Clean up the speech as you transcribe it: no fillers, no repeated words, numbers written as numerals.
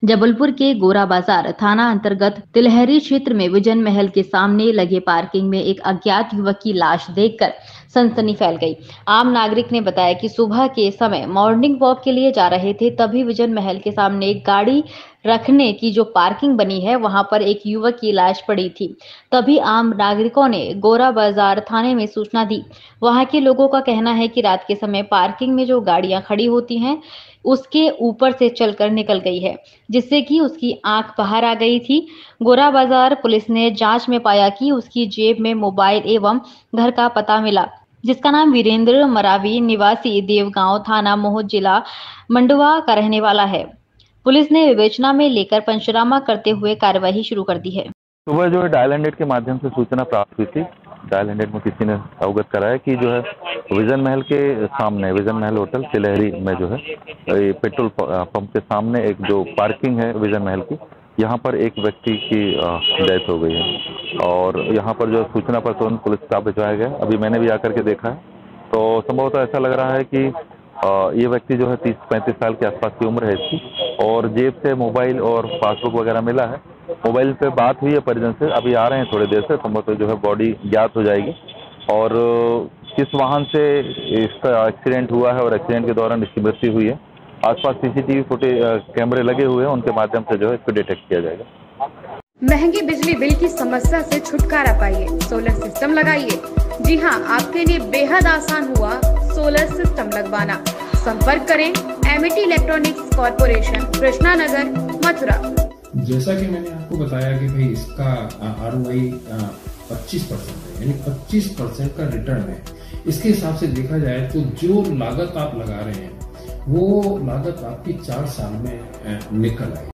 जबलपुर के गोरा बाजार थाना अंतर्गत तिलहरी क्षेत्र में विजन महल के सामने लगे पार्किंग में एक अज्ञात युवक की लाश देखकर सनसनी फैल गई। आम नागरिक ने बताया कि सुबह के समय मॉर्निंग वॉक के लिए जा रहे थे, तभी विजन महल के सामने एक गाड़ी रखने की जो पार्किंग बनी है वहां पर एक युवक की लाश पड़ी थी। तभी आम नागरिकों ने गोरा बाजार थाने में सूचना दी। वहां के लोगों का कहना है कि रात के समय पार्किंग में जो गाड़ियां खड़ी होती हैं उसके ऊपर से चलकर निकल गई है, जिससे कि उसकी आंख बाहर आ गई थी। गोरा बाजार पुलिस ने जांच में पाया कि उसकी जेब में मोबाइल एवं घर का पता मिला, जिसका नाम वीरेंद्र मरावी निवासी देवगांव थाना मोह जिला मंडवा का रहने वाला है। पुलिस ने विवेचना में लेकर पंचनामा करते हुए कार्यवाही शुरू कर दी है। सुबह जो है डायल 100 के माध्यम से सूचना प्राप्त हुई थी। डायल 100 में किसी ने अवगत कराया कि जो है विजन महल के सामने, विजन महल होटल तिलहरी में जो है पेट्रोल पंप के सामने एक जो पार्किंग है विजन महल की, यहाँ पर एक व्यक्ति की डेथ हो गई है और यहाँ पर जो सूचना पर तुरंत पुलिस स्टाफ भिजवाया गया। अभी मैंने भी आकर के देखा है तो संभवतः ऐसा लग रहा है कि ये व्यक्ति जो है 30-35 साल के आसपास की उम्र है इसकी और जेब से मोबाइल और पासबुक वगैरह मिला है। मोबाइल पे बात हुई है परिजन से, अभी आ रहे हैं थोड़ी देर से, संभवतः जो है बॉडी ज्ञात हो जाएगी और किस वाहन से इसका एक्सीडेंट हुआ है और एक्सीडेंट के दौरान इसकी मृत्यु हुई है। आसपास सीसीटीवी फुटेज कैमरे लगे हुए हैं, उनके माध्यम से जो है इसको डिटेक्ट किया जाएगा। महंगे बिजली बिल की समस्या से छुटकारा पाइए, सोलर सिस्टम लगाइए। जी हां, आपके लिए बेहद आसान हुआ सोलर सिस्टम लगवाना। संपर्क करें Amity electronics corporation, Krishna Nagar, Mathura. जैसा कि मैंने आपको बताया कि भाई इसका ROI 25% है, यानी 25% का रिटर्न है। इसके हिसाब से देखा जाए तो जो लागत आप लगा रहे हैं वो लागत आपकी 4 साल में निकल आएगी।